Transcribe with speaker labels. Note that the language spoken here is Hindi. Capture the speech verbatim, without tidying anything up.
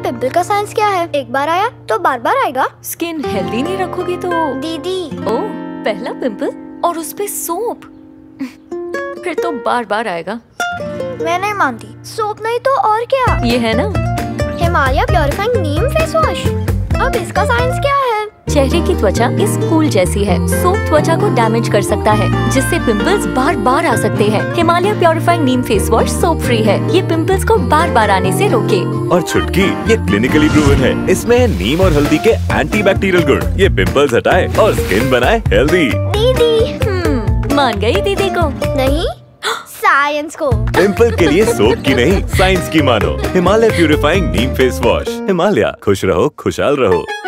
Speaker 1: पिंपल का साइंस क्या है? एक बार आया तो बार बार आएगा?
Speaker 2: स्किन हेल्दी नहीं रखोगी तो।
Speaker 1: दीदी।
Speaker 2: ओ, पहला पिंपल और उस पे सोप, फिर तो बार बार आएगा।
Speaker 1: मैं नहीं मानती। सोप नहीं तो और क्या?
Speaker 2: ये है ना
Speaker 1: Himalaya purifying neem face wash. अब इसका साइंस क्या है?
Speaker 2: चेहरे की त्वचा इस फूल जैसी है। सोप त्वचा को डैमेज कर सकता है, जिससे पिंपल्स बार बार आ सकते हैं। Himalaya purifying neem face wash soap free है। ये पिंपल्स को बार बार आने से रोके।
Speaker 3: और छुटकी, ये क्लिनिकली प्रूवन है। इसमें है नीम और हल्दी के एंटी बैक्टीरियल गुण। ये पिंपल्स हटाए और स्किन बनाए हेल्दी।
Speaker 1: दीदी।
Speaker 2: हम्म, मान गई दीदी को?
Speaker 1: नहीं, साइंस को।
Speaker 3: पिंपल के लिए सोप की नहीं, साइंस की मानो। Himalaya purifying neem face wash. Himalaya, खुश रहो खुशहाल रहो।